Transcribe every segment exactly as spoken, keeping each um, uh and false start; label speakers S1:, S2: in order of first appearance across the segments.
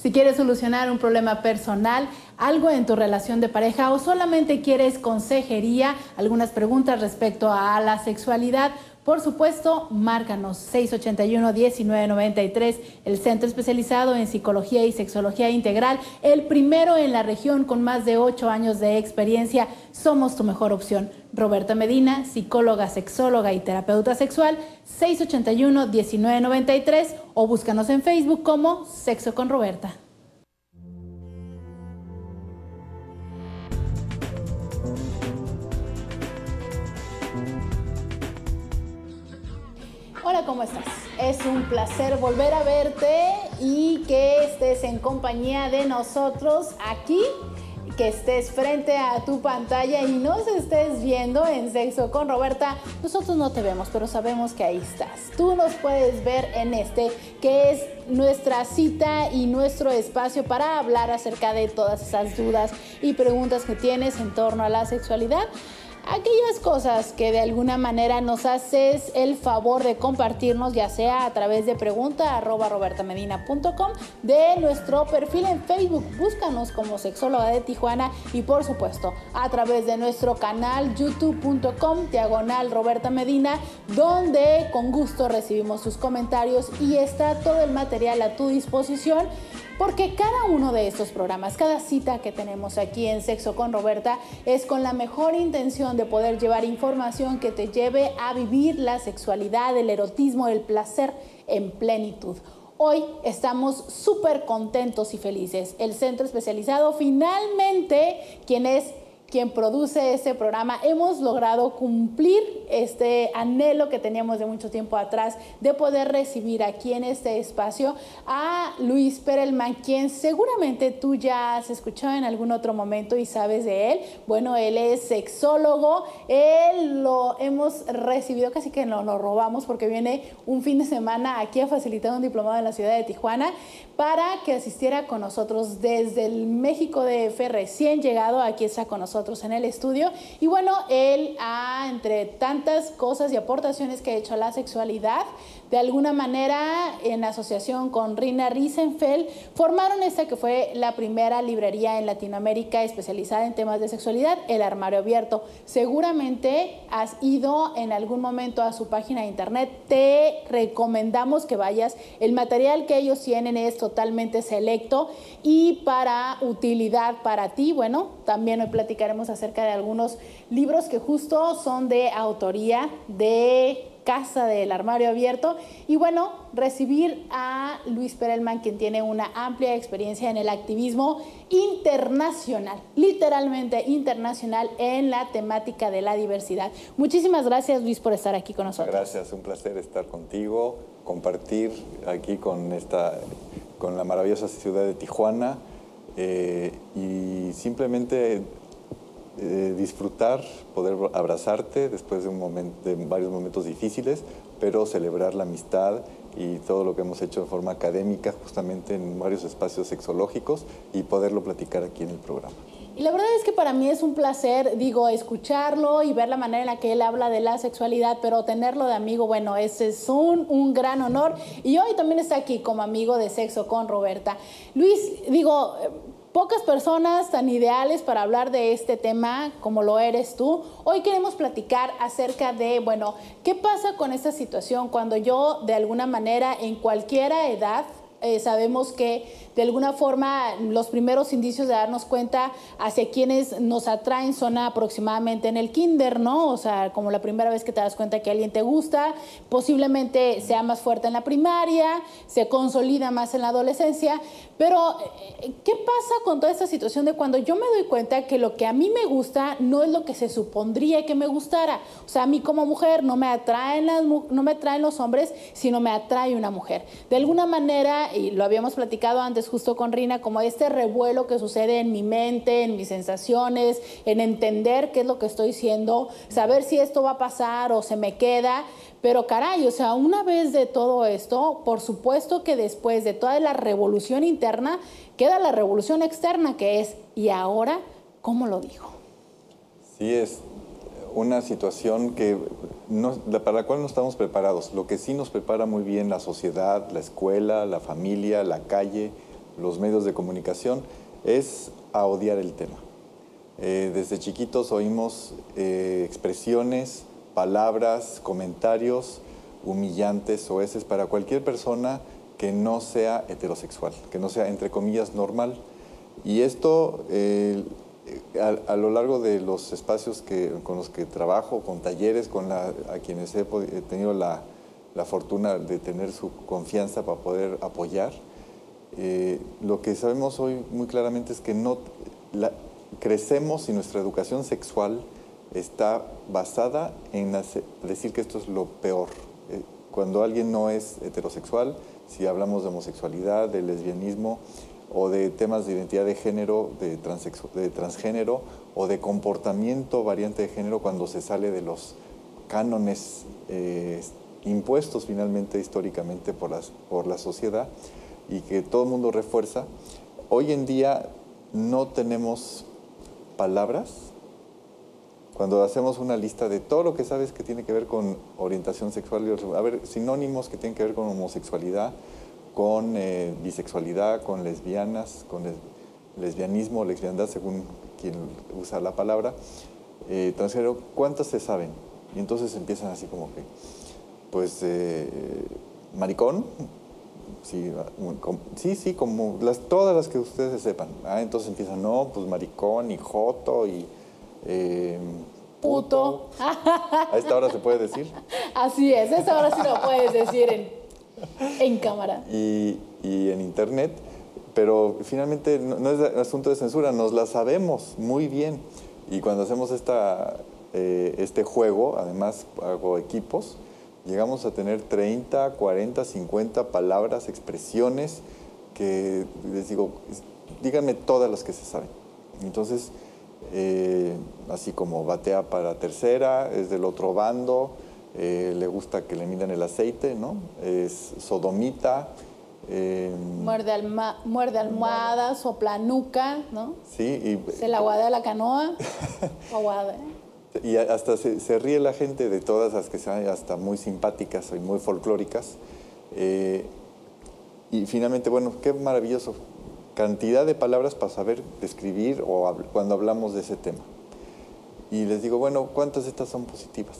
S1: Si quieres solucionar un problema personal, algo en tu relación de pareja o solamente quieres consejería, algunas preguntas respecto a la sexualidad, por supuesto, márcanos seis ochenta y uno, diecinueve noventa y tres, el centro especializado en psicología y sexología integral, el primero en la región con más de ocho años de experiencia. Somos tu mejor opción. Roberta Medina, psicóloga, sexóloga y terapeuta sexual, seis ochenta y uno, diecinueve noventa y tres, o búscanos en Facebook como Sexo con Roberta. Hola, ¿cómo estás? Es un placer volver a verte y que estés en compañía de nosotros aquí, que estés frente a tu pantalla y nos estés viendo en Sexo con Roberta. Nosotros no te vemos, pero sabemos que ahí estás. Tú nos puedes ver en este, que es nuestra cita y nuestro espacio para hablar acerca de todas esas dudas y preguntas que tienes en torno a la sexualidad. Aquellas cosas que de alguna manera nos haces el favor de compartirnos, ya sea a través de pregunta arroba robertamedina punto com, de nuestro perfil en Facebook, búscanos como Sexóloga de Tijuana, y por supuesto a través de nuestro canal youtube punto com diagonal Roberta Medina, donde con gusto recibimos sus comentarios y está todo el material a tu disposición. Porque cada uno de estos programas, cada cita que tenemos aquí en Sexo con Roberta es con la mejor intención de poder llevar información que te lleve a vivir la sexualidad, el erotismo, el placer en plenitud. Hoy estamos súper contentos y felices. El centro especializado, finalmente, quien es quien produce este programa, hemos logrado cumplir este anhelo que teníamos de mucho tiempo atrás de poder recibir aquí en este espacio a Luis Perelman, quien seguramente tú ya has escuchado en algún otro momento y sabes de él. Bueno, él es sexólogo, él lo hemos recibido, casi que nos lo robamos porque viene un fin de semana aquí a facilitar un diplomado en la ciudad de Tijuana para que asistiera con nosotros desde el México D F, recién llegado, aquí está con nosotros en el estudio. Y bueno, él ha, entre tantas cosas y aportaciones que ha hecho a la sexualidad, de alguna manera en asociación con Rina Riesenfeld, formaron esta que fue la primera librería en Latinoamérica especializada en temas de sexualidad, El Armario Abierto. Seguramente has ido en algún momento a su página de internet, te recomendamos que vayas. El material que ellos tienen es totalmente selecto y para utilidad para ti. Bueno, también hoy platicaremos acerca de algunos libros que justo son de autoría de Casa del Armario Abierto. Y bueno, recibir a Luis Perelman, quien tiene una amplia experiencia en el activismo internacional, literalmente internacional, en la temática de la diversidad. Muchísimas gracias, Luis, por estar aquí con nosotros.
S2: Gracias, un placer estar contigo, compartir aquí con, esta, con la maravillosa ciudad de Tijuana eh, y simplemente Eh, disfrutar, poder abrazarte después de, un momento, de varios momentos difíciles, pero celebrar la amistad y todo lo que hemos hecho de forma académica, justamente en varios espacios sexológicos, y poderlo platicar aquí en el programa.
S1: Y la verdad es que para mí es un placer, digo, escucharlo y ver la manera en la que él habla de la sexualidad, pero tenerlo de amigo, bueno, ese es un, un gran honor. Y hoy también está aquí como amigo de Sexo con Roberta. Luis, digo, pocas personas tan ideales para hablar de este tema como lo eres tú. Hoy queremos platicar acerca de, bueno, ¿qué pasa con esta situación cuando yo, de alguna manera, en cualquier edad, eh, sabemos que de alguna forma los primeros indicios de darnos cuenta hacia quienes nos atraen son aproximadamente en el kinder, ¿no? O sea, como la primera vez que te das cuenta que alguien te gusta, posiblemente sea más fuerte en la primaria, se consolida más en la adolescencia, pero ¿qué pasa con toda esta situación de cuando yo me doy cuenta que lo que a mí me gusta no es lo que se supondría que me gustara? O sea, a mí como mujer no me atraen, las, no me atraen los hombres, sino me atrae una mujer. De alguna manera, y lo habíamos platicado antes justo con Rina, como este revuelo que sucede en mi mente, en mis sensaciones, en entender qué es lo que estoy siendo, saber si esto va a pasar o se me queda. Pero caray, o sea, una vez de todo esto, por supuesto que después de toda la revolución interna, queda la revolución externa, que es, ¿y ahora cómo lo digo?
S2: Sí, es una situación que no, para la cual no estamos preparados. Lo que sí nos prepara muy bien la sociedad, la escuela, la familia, la calle, los medios de comunicación, es a odiar el tema. Eh, desde chiquitos oímos eh, expresiones, palabras, comentarios humillantes, soeces para cualquier persona que no sea heterosexual, que no sea, entre comillas, normal. Y esto, eh, a, a lo largo de los espacios que, con los que trabajo, con talleres, con la, a quienes he, he tenido la, la fortuna de tener su confianza para poder apoyar, eh, lo que sabemos hoy muy claramente es que no, la, crecemos y nuestra educación sexual está basada en hacer, decir que esto es lo peor. Eh, cuando alguien no es heterosexual, si hablamos de homosexualidad, de lesbianismo o de temas de identidad de género, de, de transgénero o de comportamiento variante de género, cuando se sale de los cánones eh, impuestos finalmente históricamente por, las, por la sociedad y que todo el mundo refuerza, hoy en día no tenemos palabras. Cuando hacemos una lista de todo lo que sabes que tiene que ver con orientación sexual, a ver, sinónimos que tienen que ver con homosexualidad, con eh, bisexualidad, con lesbianas, con les, lesbianismo, lesbiandad, según quien usa la palabra, eh, transgénero, ¿cuántas se saben? Y entonces empiezan así como que, pues, eh, maricón, sí, como, sí, sí, como las, todas las que ustedes sepan. Ah, entonces empiezan, no, pues maricón y joto y... Eh,
S1: puto.
S2: ¿A esta hora se puede decir?
S1: Así es, a esta hora sí lo puedes decir en, en cámara.
S2: Y, y en internet, pero finalmente no, no es asunto de censura, nos la sabemos muy bien. Y cuando hacemos esta, eh, este juego, además hago equipos, llegamos a tener treinta, cuarenta, cincuenta palabras, expresiones que les digo, díganme todas las que se saben. Entonces, Eh, así como batea para tercera, es del otro bando, eh, le gusta que le midan el aceite, ¿no? Es sodomita. Eh,
S1: muerde, alma, muerde almohada, sopla nuca, ¿no?
S2: Sí. Y,
S1: se la guadea la canoa. Aguada, ¿eh?
S2: Y hasta se, se ríe la gente de todas las que sean hasta muy simpáticas y muy folclóricas. Eh, y finalmente, bueno, qué maravilloso. Cantidad de palabras para saber describir o hab cuando hablamos de ese tema. Y les digo, bueno, ¿cuántas de estas son positivas?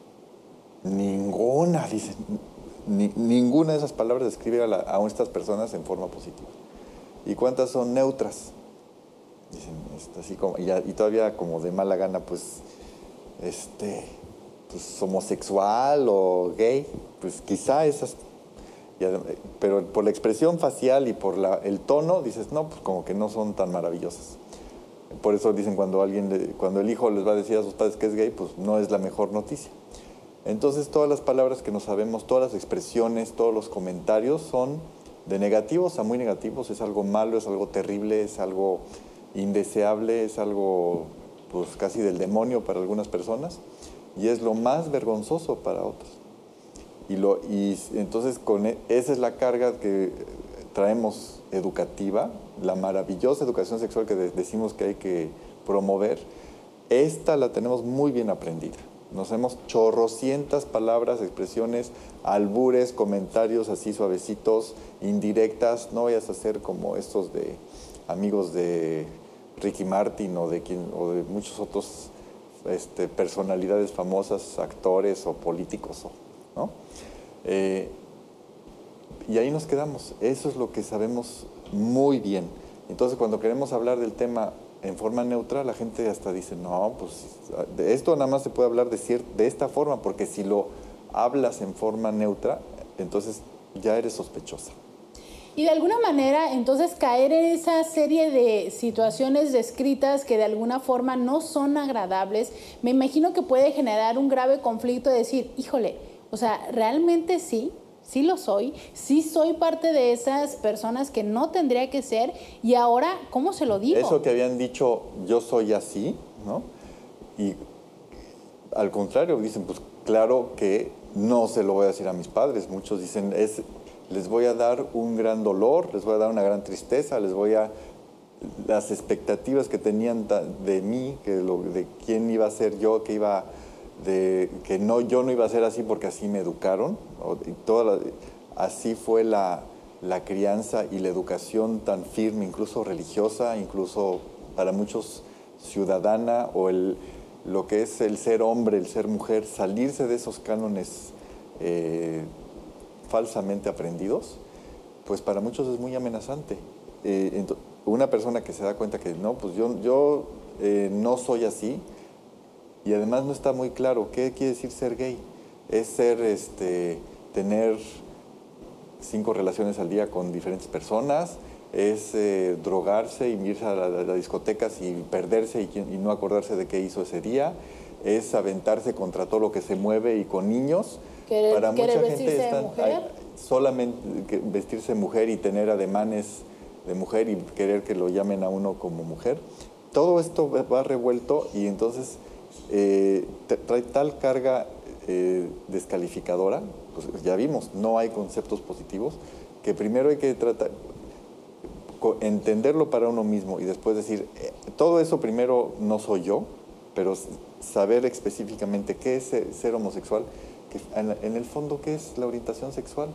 S2: Ninguna, dicen. Ni, ninguna de esas palabras describe a, la, a estas personas en forma positiva. ¿Y cuántas son neutras? Dicen, así como, y, y todavía como de mala gana, pues, este, pues, homosexual o gay, pues quizá esas... Pero por la expresión facial y por la, el tono, dices, no, pues como que no son tan maravillosas. Por eso dicen cuando, alguien le, cuando el hijo les va a decir a sus padres que es gay, pues no es la mejor noticia. Entonces todas las palabras que no sabemos, todas las expresiones, todos los comentarios son de negativos a muy negativos. Es algo malo, es algo terrible, es algo indeseable, es algo pues casi del demonio para algunas personas y es lo más vergonzoso para otros. Y, lo, y entonces con e, esa es la carga que traemos educativa, la maravillosa educación sexual que de, decimos que hay que promover. Esta la tenemos muy bien aprendida. Nos hemos chorrocientas palabras, expresiones, albures, comentarios así suavecitos, indirectas. No vayas a ser como estos de amigos de Ricky Martin o de, quien, o de muchos otros este, personalidades famosas, actores o políticos, ¿no? Eh, y ahí nos quedamos. Eso es lo que sabemos muy bien. Entonces, cuando queremos hablar del tema en forma neutra, la gente hasta dice, no, pues de esto nada más se puede hablar de, de esta forma, porque si lo hablas en forma neutra, entonces ya eres sospechosa.
S1: Y de alguna manera, entonces, caer en esa serie de situaciones descritas que de alguna forma no son agradables, me imagino que puede generar un grave conflicto de decir, híjole, o sea, realmente sí, sí lo soy, sí soy parte de esas personas que no tendría que ser, y ahora, ¿cómo se lo digo?
S2: Eso que habían dicho, yo soy así, ¿no? Y al contrario, dicen, pues claro que no se lo voy a decir a mis padres. Muchos dicen, es, les voy a dar un gran dolor, les voy a dar una gran tristeza, les voy a... Las expectativas que tenían de mí, que lo, de quién iba a ser yo, que iba... de que no, yo no iba a ser así porque así me educaron, y toda la, así fue la, la crianza y la educación tan firme, incluso religiosa, incluso para muchos ciudadana, o el, lo que es el ser hombre, el ser mujer, salirse de esos cánones eh, falsamente aprendidos, pues para muchos es muy amenazante. Eh, una persona que se da cuenta que no, pues yo, yo eh, no soy así, y además no está muy claro qué quiere decir ser gay. Es ser, este, tener cinco relaciones al día con diferentes personas, es eh, drogarse y irse a las discotecas y perderse y, y no acordarse de qué hizo ese día, es aventarse contra todo lo que se mueve y con niños.
S1: ¿Querer,
S2: Para mucha gente
S1: vestirse
S2: están,
S1: mujer?
S2: Hay, solamente vestirse mujer y tener ademanes de mujer y querer que lo llamen a uno como mujer. Todo esto va revuelto y entonces eh, trae tal carga eh, descalificadora, pues ya vimos, no hay conceptos positivos, que primero hay que tratar, entenderlo para uno mismo y después decir, eh, todo eso primero no soy yo, pero saber específicamente qué es ser, ser homosexual, que en, en el fondo qué es la orientación sexual.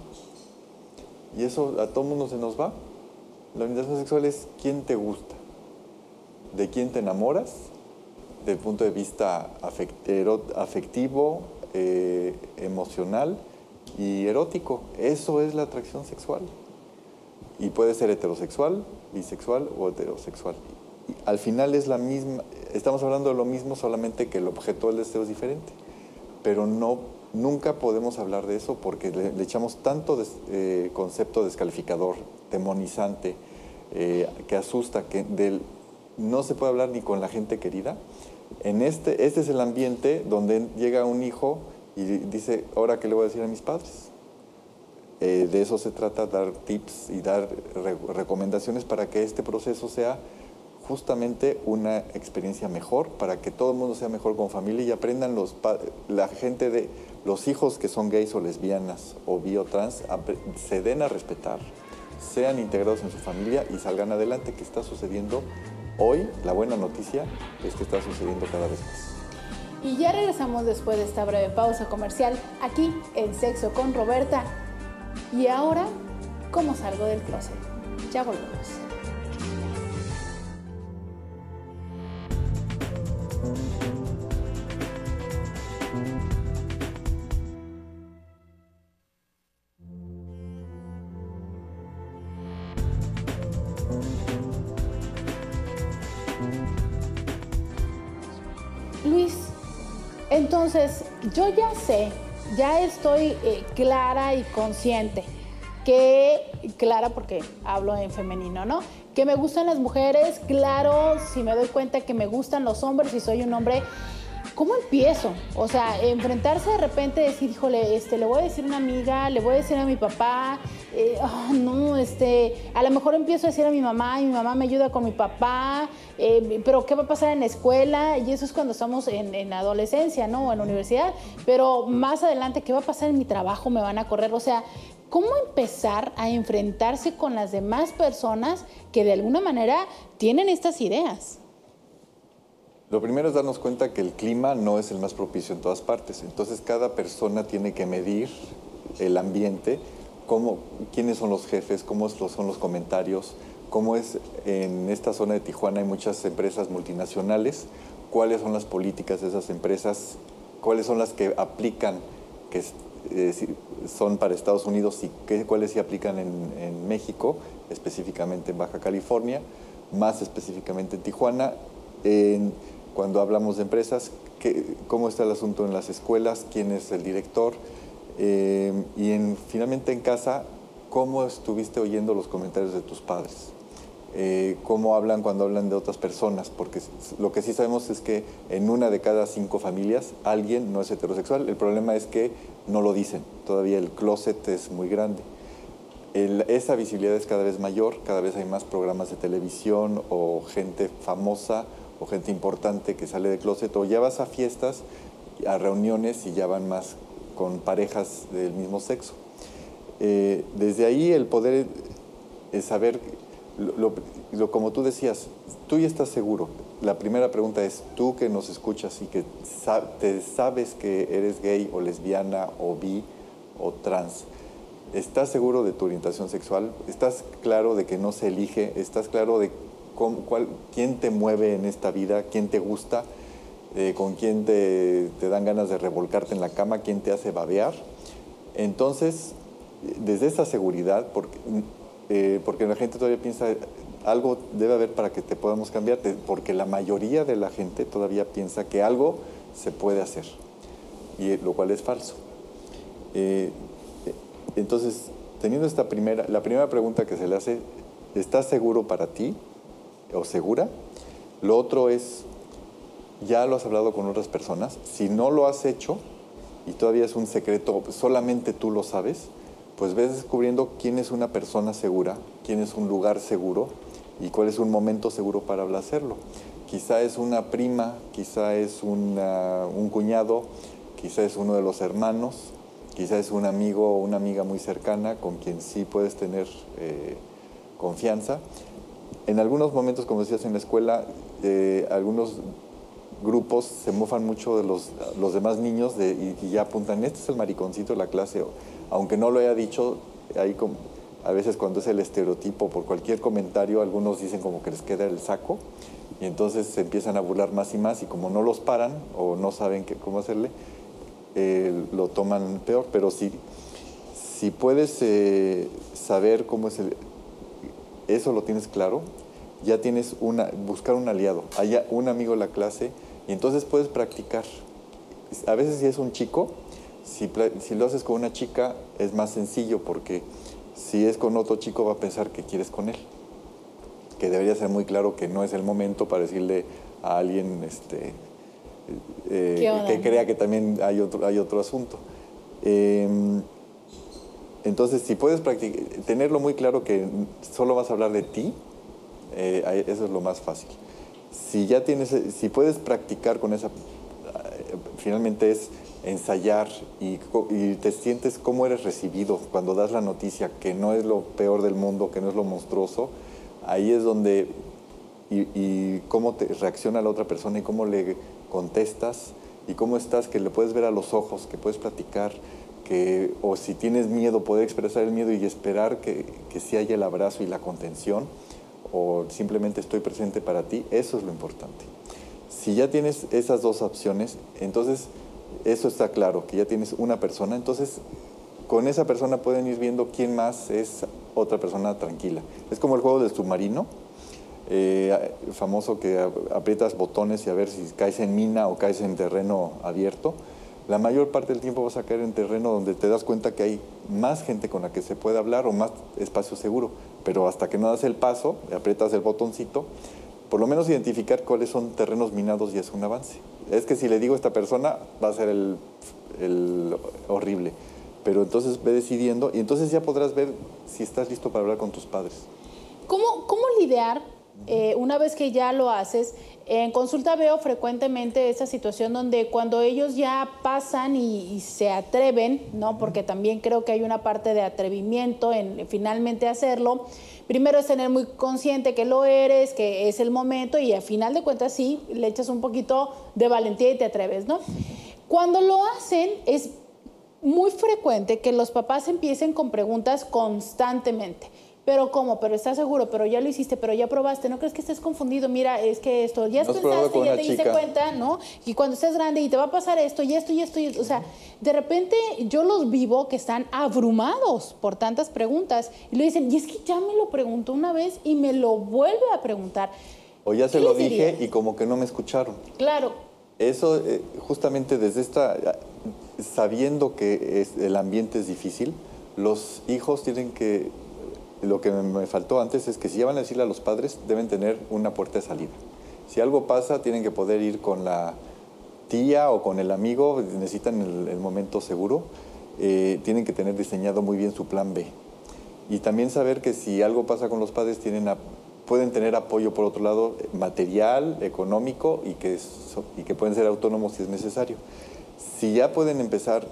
S2: Y eso a todo mundo se nos va. La orientación sexual es quién te gusta, de quién te enamoras, desde el punto de vista afectivo, eh, emocional y erótico. Eso es la atracción sexual. Y puede ser heterosexual, bisexual o heterosexual. Y al final es la misma, estamos hablando de lo mismo, solamente que el objeto del deseo es diferente. Pero no, nunca podemos hablar de eso porque le, le echamos tanto des, eh, concepto descalificador, demonizante, eh, que asusta, que del, no se puede hablar ni con la gente querida. En este, este es el ambiente donde llega un hijo y dice, ¿ahora qué le voy a decir a mis padres? Eh, de eso se trata, dar tips y dar re recomendaciones para que este proceso sea justamente una experiencia mejor, para que todo el mundo sea mejor con familia y aprendan los la gente de los hijos que son gays o lesbianas o bi o trans, se den a respetar, sean integrados en su familia y salgan adelante, que está sucediendo hoy. La buena noticia es que está sucediendo cada vez más.
S1: Y ya regresamos después de esta breve pausa comercial aquí en Sexo con Roberta. Y ahora, ¿cómo salgo del closet? Ya volvemos. Luis, entonces yo ya sé, ya estoy eh, clara y consciente, que, clara porque hablo en femenino, ¿no? Que me gustan las mujeres, claro, si me doy cuenta que me gustan los hombres y soy un hombre, ¿cómo empiezo? O sea, enfrentarse de repente, decir, híjole, este, le voy a decir a una amiga, le voy a decir a mi papá, eh, oh, no, este, a lo mejor empiezo a decir a mi mamá y mi mamá me ayuda con mi papá, eh, pero ¿qué va a pasar en la escuela? Y eso es cuando estamos en, en adolescencia, ¿no? O en la universidad, pero más adelante, ¿qué va a pasar en mi trabajo? ¿Me van a correr? O sea, ¿cómo empezar a enfrentarse con las demás personas que de alguna manera tienen estas ideas?
S2: Lo primero es darnos cuenta que el clima no es el más propicio en todas partes. Entonces, cada persona tiene que medir el ambiente, cómo, quiénes son los jefes, cómo son los comentarios, cómo es en esta zona de Tijuana hay muchas empresas multinacionales, cuáles son las políticas de esas empresas, cuáles son las que aplican, que eh, son para Estados Unidos y qué, cuáles sí aplican en, en México, específicamente en Baja California, más específicamente en Tijuana. En, Cuando hablamos de empresas, ¿qué, ¿cómo está el asunto en las escuelas? ¿Quién es el director? Eh, y en, finalmente en casa, ¿cómo estuviste oyendo los comentarios de tus padres? Eh, ¿Cómo hablan cuando hablan de otras personas? Porque lo que sí sabemos es que en una de cada cinco familias alguien no es heterosexual. El problema es que no lo dicen. Todavía el closet es muy grande. El, esa visibilidad es cada vez mayor, cada vez hay más programas de televisión o gente famosa o gente importante que sale de closet, o ya vas a fiestas, a reuniones y ya van más con parejas del mismo sexo. Eh, desde ahí el poder es saber, lo, lo, lo, como tú decías, tú ya estás seguro. La primera pregunta es, tú que nos escuchas y que sab, te sabes que eres gay o lesbiana o bi o trans, ¿Estás seguro de tu orientación sexual? ¿Estás claro de que no se elige? ¿Estás claro de cómo, cuál, quién te mueve en esta vida? ¿Quién te gusta? Eh, ¿Con quién te, te dan ganas de revolcarte en la cama? ¿Quién te hace babear? Entonces, desde esa seguridad, porque, eh, porque la gente todavía piensa, algo debe haber para que te podamos cambiar, porque la mayoría de la gente todavía piensa que algo se puede hacer, y lo cual es falso. Eh, entonces, teniendo esta primera, la primera pregunta que se le hace, ¿estás seguro para ti o segura? Lo otro es, ¿ya lo has hablado con otras personas? Si no lo has hecho y todavía es un secreto, solamente tú lo sabes, pues ves descubriendo quién es una persona segura, quién es un lugar seguro y cuál es un momento seguro para hacerlo. Quizá es una prima, quizá es una, un cuñado, quizá es uno de los hermanos, quizá es un amigo o una amiga muy cercana con quien sí puedes tener eh, confianza. En algunos momentos, como decías en la escuela, eh, algunos grupos se mofan mucho de los, los demás niños de, y, y ya apuntan, este es el mariconcito de la clase, aunque no lo haya dicho, ahí como, a veces cuando es el estereotipo, por cualquier comentario, algunos dicen como que les queda el saco, y entonces se empiezan a burlar más y más, y como no los paran o no saben qué, cómo hacerle, eh, lo toman peor. Pero si, si puedes eh, saber cómo es el, eso lo tienes claro, ya tienes una, buscar un aliado, haya un amigo en la clase, y entonces puedes practicar. A veces si es un chico, si, si lo haces con una chica es más sencillo, porque si es con otro chico va a pensar que quieres con él, que debería ser muy claro que no es el momento para decirle a alguien este, eh, que crea que también hay otro, hay otro asunto. Eh, entonces, si puedes tenerlo muy claro que solo vas a hablar de ti, eh, eso es lo más fácil. Si ya tienes, si puedes practicar con esa, finalmente es ensayar y, y te sientes cómo eres recibido cuando das la noticia, que no es lo peor del mundo, que no es lo monstruoso, ahí es donde, y, y cómo te reacciona la otra persona y cómo le contestas y cómo estás, que le puedes ver a los ojos, que puedes platicar, que, o si tienes miedo, poder expresar el miedo y esperar que, que sí haya el abrazo y la contención, o simplemente estoy presente para ti, eso es lo importante. Si ya tienes esas dos opciones, entonces eso está claro, que ya tienes una persona, entonces con esa persona pueden ir viendo quién más es otra persona tranquila. Es como el juego del submarino, eh, famoso, que aprietas botones y a ver si caes en mina o caes en terreno abierto. La mayor parte del tiempo vas a caer en terreno donde te das cuenta que hay más gente con la que se puede hablar o más espacio seguro, pero hasta que no das el paso, aprietas el botoncito, por lo menos identificar cuáles son terrenos minados y es un avance. Es que si le digo a esta persona va a ser el, el horrible, pero entonces ve decidiendo y entonces ya podrás ver si estás listo para hablar con tus padres.
S1: ¿Cómo, cómo lidiar eh, una vez que ya lo haces? En consulta veo frecuentemente esa situación donde cuando ellos ya pasan y, y se atreven, ¿no? Porque también creo que hay una parte de atrevimiento en finalmente hacerlo. Primero es tener muy consciente que lo eres, que es el momento y al final de cuentas sí, le echas un poquito de valentía y te atreves, ¿no? Cuando lo hacen es muy frecuente que los papás empiecen con preguntas constantemente. ¿Pero cómo? ¿Pero estás seguro? ¿Pero ya lo hiciste? ¿Pero ya probaste? ¿No crees que estés confundido? Mira, es que esto, ya
S2: ¿No has
S1: pensaste, ya te diste
S2: chica?
S1: cuenta, ¿no? Y cuando estés grande y te va a pasar esto y esto y esto y esto. O sea, de repente yo los vivo que están abrumados por tantas preguntas y le dicen, y es que ya me lo preguntó una vez y me lo vuelve a preguntar.
S2: O ya se lo dije y como que no me escucharon.
S1: Claro.
S2: Eso, eh, justamente desde esta, sabiendo que es, el ambiente es difícil, los hijos tienen que, lo que me faltó antes es que si ya van a decirle a los padres, deben tener una puerta de salida. Si algo pasa, tienen que poder ir con la tía o con el amigo, necesitan el, el momento seguro, eh, tienen que tener diseñado muy bien su plan B. Y también saber que si algo pasa con los padres, tienen a, pueden tener apoyo por otro lado material, económico y que, y que pueden ser autónomos si es necesario. Si ya pueden empezar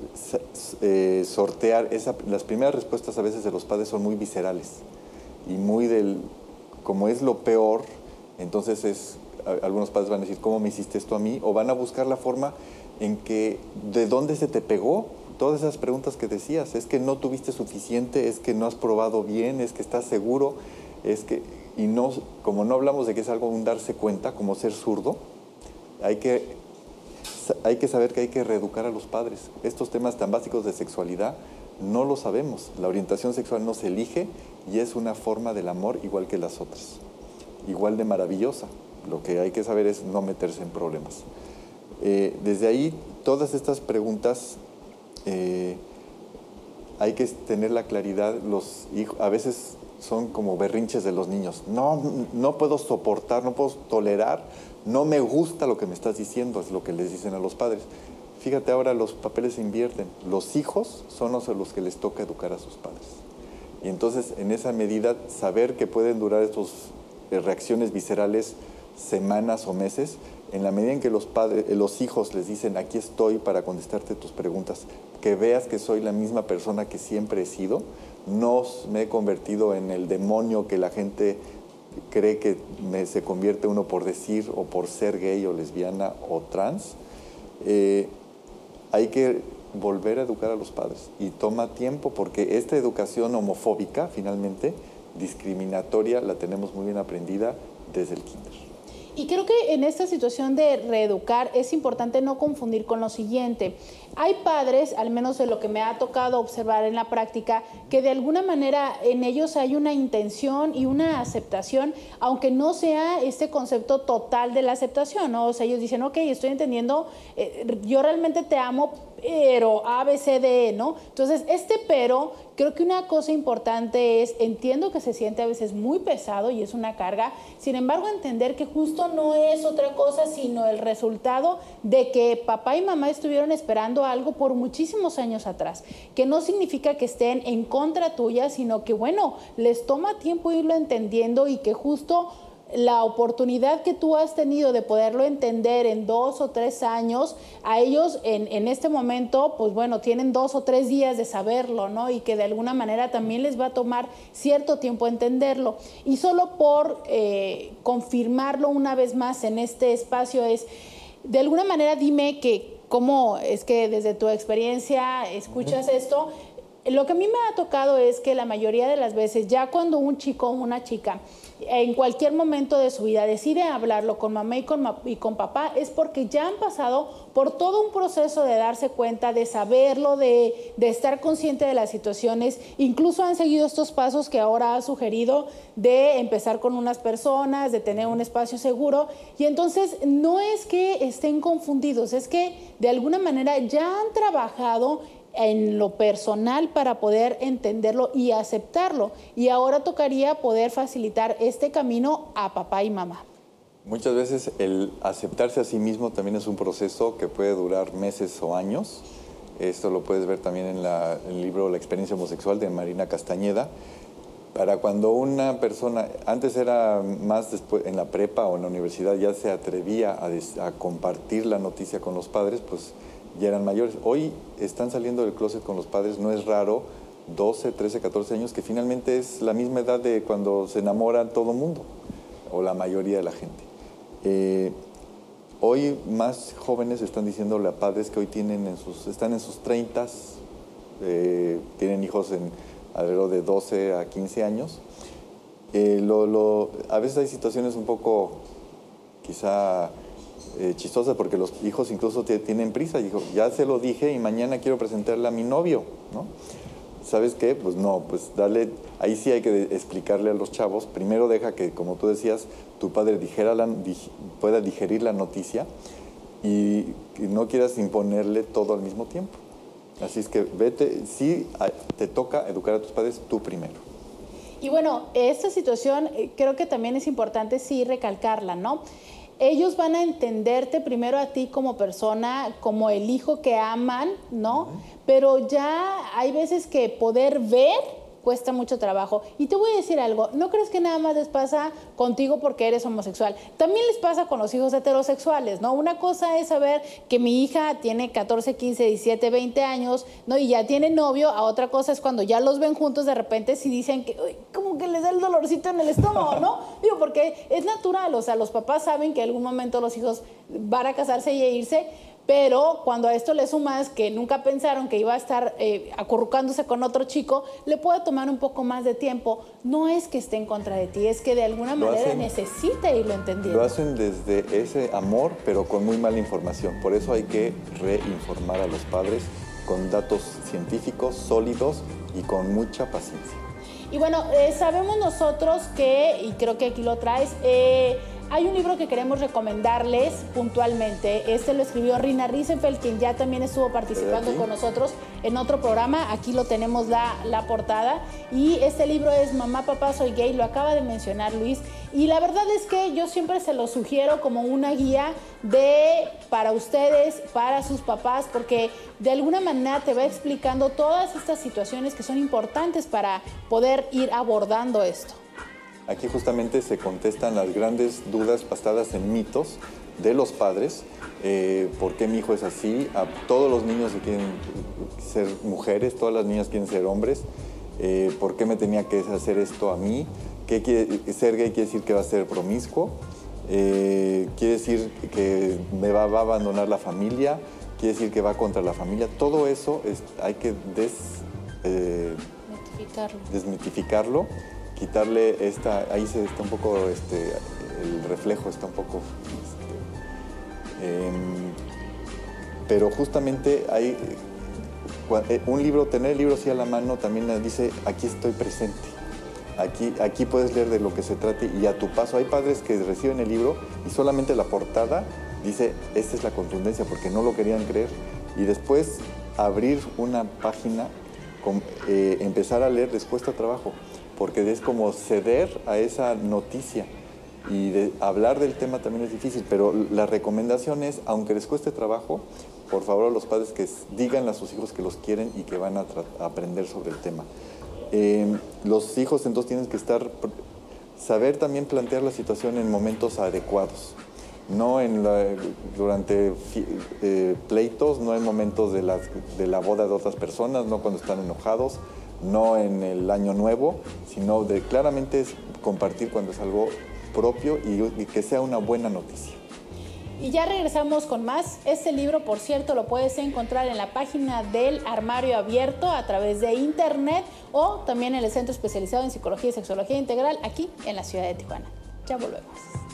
S2: eh, sortear, esa, las primeras respuestas a veces de los padres son muy viscerales y muy del, como es lo peor, entonces es, a, algunos padres van a decir, ¿cómo me hiciste esto a mí? O van a buscar la forma en que, ¿de dónde se te pegó? todas esas preguntas que decías, es que no tuviste suficiente, es que no has probado bien, es que estás seguro, es que, y no, como no hablamos de que es algo un darse cuenta, como ser zurdo, hay que, hay que saber que hay que reeducar a los padres. Estos temas tan básicos de sexualidad no lo sabemos, la orientación sexual no se elige y es una forma del amor igual que las otras, igual de maravillosa. Lo que hay que saber es no meterse en problemas. Eh, desde ahí, todas estas preguntas eh, hay que tener la claridad. Los hijos, a veces son como berrinches de los niños. No, no puedo soportar, no puedo tolerar, no me gusta lo que me estás diciendo, es lo que les dicen a los padres. Fíjate, ahora los papeles se invierten. Los hijos son los a los que les toca educar a sus padres. Y entonces, en esa medida, saber que pueden durar estas eh, reacciones viscerales semanas o meses, en la medida en que los padres, los hijos les dicen, aquí estoy para contestarte tus preguntas, que veas que soy la misma persona que siempre he sido, no me he convertido en el demonio que la gente cree que me, se convierte uno por decir o por ser gay o lesbiana o trans. Eh, hay que volver a educar a los padres y toma tiempo porque esta educación homofóbica, finalmente, discriminatoria, la tenemos muy bien aprendida desde el kinder.
S1: Y creo que en esta situación de reeducar es importante no confundir con lo siguiente. Hay padres, al menos de lo que me ha tocado observar en la práctica, que de alguna manera en ellos hay una intención y una aceptación, aunque no sea este concepto total de la aceptación, ¿no? O sea, ellos dicen, ok, estoy entendiendo, eh, yo realmente te amo, pero A, B, C, D, E, ¿no? Entonces, este pero, creo que una cosa importante es, entiendo que se siente a veces muy pesado y es una carga, sin embargo, entender que justo no es otra cosa, sino el resultado de que papá y mamá estuvieron esperando algo por muchísimos años atrás, que no significa que estén en contra tuya, sino que, bueno, les toma tiempo irlo entendiendo y que justo la oportunidad que tú has tenido de poderlo entender en dos o tres años, a ellos en, en este momento, pues bueno, tienen dos o tres días de saberlo, ¿no? Y que de alguna manera también les va a tomar cierto tiempo entenderlo. Y solo por eh, confirmarlo una vez más en este espacio es, de alguna manera dime que cómo es que desde tu experiencia escuchas esto. Lo que a mí me ha tocado es que la mayoría de las veces, ya cuando un chico o una chica en cualquier momento de su vida decide hablarlo con mamá y con, y con papá, es porque ya han pasado por todo un proceso de darse cuenta, de saberlo, de, de estar consciente de las situaciones, incluso han seguido estos pasos que ahora ha sugerido de empezar con unas personas, de tener un espacio seguro, y entonces no es que estén confundidos, es que de alguna manera ya han trabajado en lo personal para poder entenderlo y aceptarlo. Y ahora tocaría poder facilitar este camino a papá y mamá.
S2: Muchas veces el aceptarse a sí mismo también es un proceso que puede durar meses o años. Esto lo puedes ver también en, la, en el libro La experiencia homosexual de Marina Castañeda. Para cuando una persona, antes era más después, en la prepa o en la universidad, ya se atrevía a, des, a compartir la noticia con los padres, pues ya eran mayores. Hoy están saliendo del closet con los padres, no es raro, doce, trece, catorce años, que finalmente es la misma edad de cuando se enamora todo el mundo, o la mayoría de la gente. Eh, hoy más jóvenes están diciéndole a padres que hoy tienen en sus, están en sus treintas, eh, tienen hijos en alrededor de doce a quince años. Eh, lo, lo, a veces hay situaciones un poco, quizá, Eh, chistosa porque los hijos incluso tienen prisa. Dijo, ya se lo dije y mañana quiero presentarle a mi novio, ¿no? ¿Sabes qué? Pues no, pues dale, ahí sí hay que explicarle a los chavos. Primero deja que, como tú decías, tu padre dijera la, dig, pueda digerir la noticia y, y no quieras imponerle todo al mismo tiempo. Así es que vete, sí te toca educar a tus padres tú primero.
S1: Y bueno, esta situación creo que también es importante sí recalcarla, ¿no? Ellos van a entenderte primero a ti como persona, como el hijo que aman, ¿no? Uh-huh. Pero ya hay veces que poder ver cuesta mucho trabajo. Y te voy a decir algo, no crees que nada más les pasa contigo porque eres homosexual. También les pasa con los hijos heterosexuales, ¿no? Una cosa es saber que mi hija tiene catorce, quince, diecisiete, veinte años, ¿no? Y ya tiene novio. A otra cosa es cuando ya los ven juntos, de repente si dicen que, uy, como que les da el dolorcito en el estómago, ¿no? Digo, porque es natural, o sea, los papás saben que en algún momento los hijos van a casarse y a irse, pero cuando a esto le sumas que nunca pensaron que iba a estar eh, acurrucándose con otro chico, le puede tomar un poco más de tiempo. No es que esté en contra de ti, es que de alguna
S2: Lo
S1: manera
S2: hacen,
S1: necesita irlo entendiendo.
S2: Lo hacen desde ese amor, pero con muy mala información. Por eso hay que reinformar a los padres con datos científicos sólidos y con mucha paciencia.
S1: Y bueno, eh, sabemos nosotros que, y creo que aquí lo traes, eh, hay un libro que queremos recomendarles puntualmente. Este lo escribió Rina Riesenfeld, quien ya también estuvo participando con nosotros en otro programa. Aquí lo tenemos la, la portada. Y este libro es Mamá, Papá, Soy Gay. Lo acaba de mencionar Luis. Y la verdad es que yo siempre se lo sugiero como una guía de para ustedes, para sus papás, porque de alguna manera te va explicando todas estas situaciones que son importantes para poder ir abordando esto.
S2: Aquí justamente se contestan las grandes dudas basadas en mitos de los padres. Eh, ¿Por qué mi hijo es así? A todos los niños quieren ser mujeres, todas las niñas quieren ser hombres. Eh, ¿Por qué me tenía que hacer esto a mí? ¿Qué quiere, ser gay quiere decir que va a ser promiscuo? Eh, ¿Quiere decir que me va, va a abandonar la familia? ¿Quiere decir que va contra la familia? Todo eso es, hay que des, eh, desmitificarlo. Quitarle esta, ahí se está un poco, este, el reflejo está un poco, este, eh, pero justamente hay, un libro, tener el libro así a la mano también dice, aquí estoy presente, aquí, aquí puedes leer de lo que se trate y a tu paso. Hay padres que reciben el libro y solamente la portada dice, esta es la contundencia, porque no lo querían creer, y después abrir una página, con, eh, empezar a leer, les cuesta trabajo, porque es como ceder a esa noticia y de hablar del tema también es difícil, pero la recomendación es, aunque les cueste trabajo, por favor a los padres que digan a sus hijos que los quieren y que van a, a aprender sobre el tema. Eh, los hijos entonces tienen que estar, saber también plantear la situación en momentos adecuados, no en la, durante eh, pleitos, no en momentos de, las, de la boda de otras personas, no cuando están enojados, no en el año nuevo, sino de claramente es compartir cuando es algo propio y, y que sea una buena noticia.
S1: Y ya regresamos con más. Este libro, por cierto, lo puedes encontrar en la página del Armario Abierto a través de internet o también en el Centro Especializado en Psicología y Sexología Integral aquí en la ciudad de Tijuana. Ya volvemos.